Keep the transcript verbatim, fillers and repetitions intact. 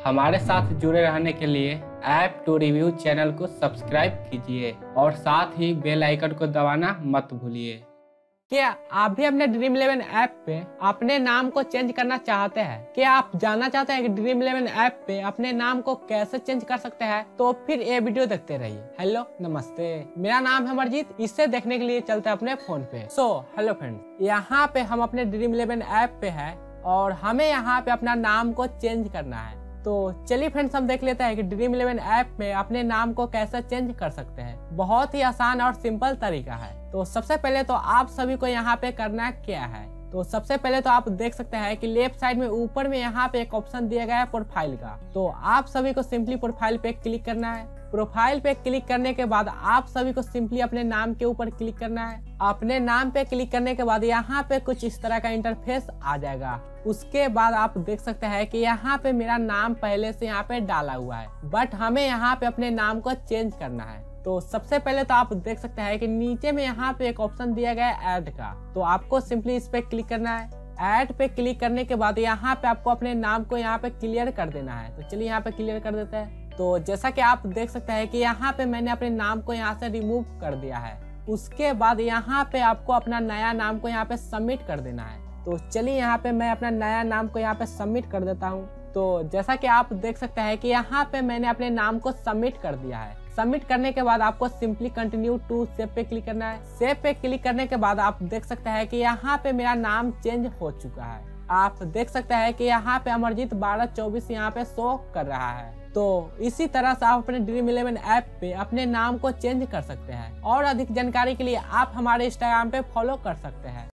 हमारे साथ जुड़े रहने के लिए ऐप टू रिव्यू चैनल को सब्सक्राइब कीजिए और साथ ही बेल आइकन को दबाना मत भूलिए। क्या आप भी अपने ड्रीम इलेवन ऐप पे अपने नाम को चेंज करना चाहते हैं? क्या आप जानना चाहते हैं कि ड्रीम इलेवन ऐप पे अपने नाम को कैसे चेंज कर सकते हैं? तो फिर ये वीडियो देखते रहिए। हेलो नमस्ते, मेरा नाम है अमरजीत। इसे देखने के लिए चलते हैं अपने फोन पे। सो हेलो फ्रेंड्स, यहाँ पे हम अपने ड्रीम इलेवन ऐप पे है और हमें यहाँ पे अपना नाम को चेंज करना है। तो चलिए फ्रेंड्स, हम देख लेते हैं कि ड्रीम इलेवन ऐप में अपने नाम को कैसे चेंज कर सकते हैं। बहुत ही आसान और सिंपल तरीका है। तो सबसे पहले तो आप सभी को यहाँ पे करना क्या है, तो सबसे पहले तो आप देख सकते हैं कि लेफ्ट साइड में ऊपर में यहाँ पे एक ऑप्शन दिया गया है प्रोफाइल का। तो आप सभी को सिंपली प्रोफाइल पे क्लिक करना है। प्रोफाइल पे क्लिक करने के बाद आप सभी को सिंपली अपने नाम के ऊपर क्लिक करना है। अपने नाम पे क्लिक करने के बाद यहाँ पे कुछ इस तरह का इंटरफेस आ जाएगा। उसके बाद आप देख सकते हैं कि यहाँ पे मेरा नाम पहले से यहाँ पे डाला हुआ है, बट हमें यहाँ पे अपने नाम को चेंज करना है। तो सबसे पहले तो आप देख सकते हैं कि नीचे में यहाँ पे एक ऑप्शन दिया गया है ऐड का। तो आपको सिंपली इस पे क्लिक करना है। ऐड पे क्लिक करने के बाद यहाँ पे आपको अपने नाम को यहाँ पे क्लियर कर देना है। तो चलिए यहाँ पे क्लियर कर देते हैं। तो जैसा कि आप देख सकते हैं कि यहाँ पे मैंने अपने नाम को यहाँ से रिमूव कर दिया है। उसके बाद यहाँ पे आपको अपना नया नाम को यहाँ पे सबमिट कर देना है। तो चलिए यहाँ पे मैं अपना नया नाम को यहाँ पे सबमिट कर देता हूँ। तो जैसा कि आप देख सकते हैं कि यहाँ पे मैंने अपने नाम को सबमिट कर दिया है। सबमिट करने के बाद आपको सिंपली कंटिन्यू टू सेव पे क्लिक करना है। सेव पे क्लिक करने के बाद आप देख सकते हैं कि यहाँ पे मेरा नाम चेंज हो चुका है। आप देख सकते हैं कि यहाँ पे अमरजीत बारह चौबीस यहाँ पे शो कर रहा है। तो इसी तरह से आप अपने ड्रीम इलेवन ऐप पे अपने नाम को चेंज कर सकते हैं। और अधिक जानकारी के लिए आप हमारे इंस्टाग्राम पे फॉलो कर सकते हैं।